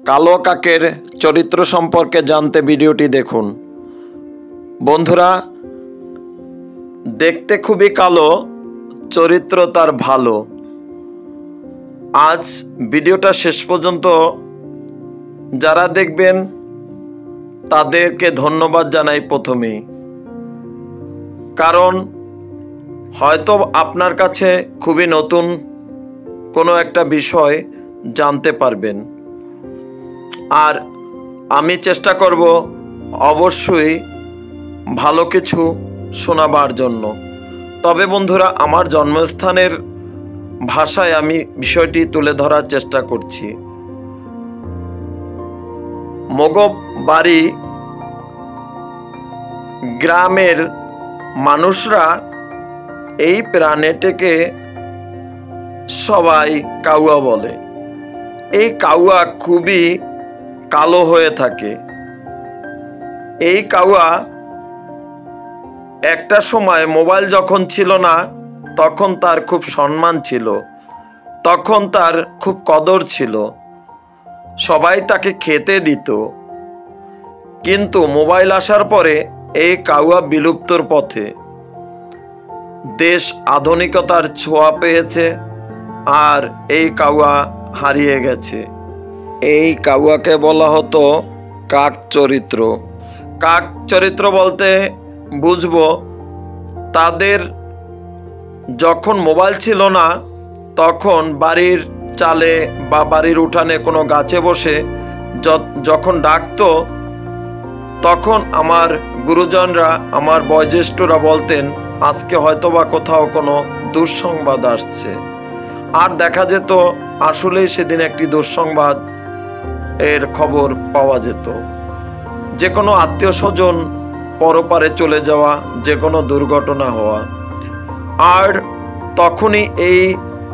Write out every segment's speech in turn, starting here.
কালো কাকের চরিত্র সম্পর্কে জানতে ভিডিওটি দেখুন। বন্ধুরা, দেখতে খুবই কালো, চরিত্র তার ভালো। আজ ভিডিওটা শেষ পর্যন্ত যারা দেখবেন তাদেরকে ধন্যবাদ জানাই প্রথমেই, কারণ হয়তো আপনার কাছে খুবই নতুন কোনো একটা বিষয় জানতে পারবেন। আর আমি চেষ্টা করব অবশ্যই ভালো কিছু শোনাবার জন্য। তবে বন্ধুরা, আমার জন্মস্থানের ভাষায় আমি বিষয়টি তুলে ধরার চেষ্টা করছি। মগব বাড়ি গ্রামের মানুষরা এই প্রাণীটিকে সবাই কাউয়া বলে। এই কাউয়া খুবই কালো হয়ে থাকে। এই কাউয়া একটা সময় মোবাইল যখন ছিল না তখন তার খুব সম্মান ছিল, তখন তার খুব কদর ছিল, সবাই তাকে খেতে দিত। কিন্তু মোবাইল আসার পরে এই কাউয়া বিলুপ্তর পথে। দেশ আধুনিকতার ছোঁয়া পেয়েছে আর এই কাউয়া হারিয়ে গেছে। এই কাউয়াকে বলা হতো কাক চরিত্র। কাক চরিত্র বলতে বুঝবো তাদের যখন মোবাইল ছিল না তখন বাড়ির চালে বা বাড়ির উঠানে কোনো গাছে বসে যখন ডাকতো, তখন আমার গুরুজনরা, আমার বয়োজ্যেষ্ঠরা বলতেন আজকে হয়তোবা কোথাও কোনো দুঃসংবাদ আসছে। আর দেখা যেত আসলেই সেদিন একটি দুঃসংবাদ এর খবর পাওয়া যেত। যে কোনো আত্মীয় স্বজন পরপারে চলে যাওয়া, যে কোনো দুর্ঘটনা হওয়া। আর তখনই এই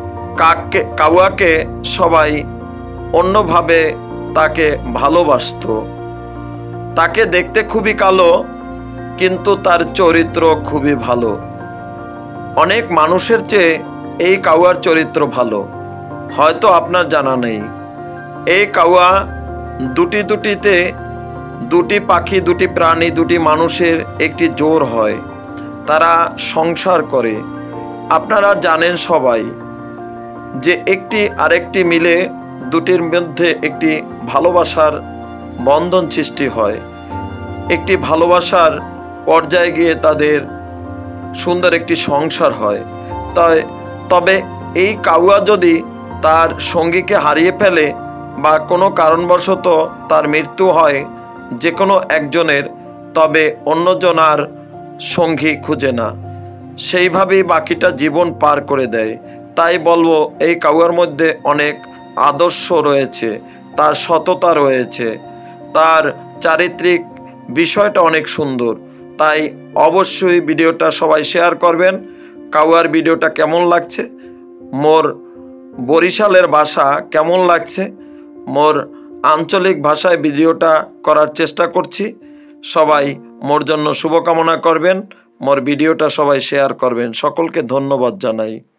কাউয়াকে সবাই অন্যভাবে তাকে ভালোবাসতো। তাকে দেখতে খুবই কালো, কিন্তু তার চরিত্র খুবই ভালো। অনেক মানুষের চেয়ে এই কাউয়ার চরিত্র ভালো, হয়তো আপনার জানা নেই। এই কাউয়া দুটিতে দুটি পাখি, দুটি প্রাণী, দুটি মানুষের একটি জোড় হয়, তারা সংসার করে। আপনারা জানেন সবাই যে একটি আরেকটি মিলে দুটির মধ্যে একটি ভালোবাসার বন্ধন সৃষ্টি হয়। একটি ভালোবাসার পর্যায়ে গিয়ে তাদের সুন্দর একটি সংসার হয়। তবে এই কাউয়া যদি তার সঙ্গীকে হারিয়ে ফেলে বা কোনো কারণবশত তার মৃত্যু হয় যে কোনো একজনের, তবে অন্যজন আর সঙ্গী খুঁজে না, সেইভাবেই বাকিটা জীবন পার করে দেয়। তাই বলবো এই কাউয়ার মধ্যে অনেক আদর্শ রয়েছে, তার সততা রয়েছে, তার চারিত্রিক বিষয়টা অনেক সুন্দর। তাই অবশ্যই ভিডিওটা সবাই শেয়ার করবেন। কাউয়ার ভিডিওটা কেমন লাগছে, মোর বরিশালের ভাষা কেমন লাগছে, মোর আঞ্চলিক ভাষায় ভিডিওটা করার চেষ্টা করছি। সবাই মোর জন্য শুভকামনা করবেন, মোর ভিডিওটা সবাই শেয়ার করবেন। সকলকে ধন্যবাদ জানাই।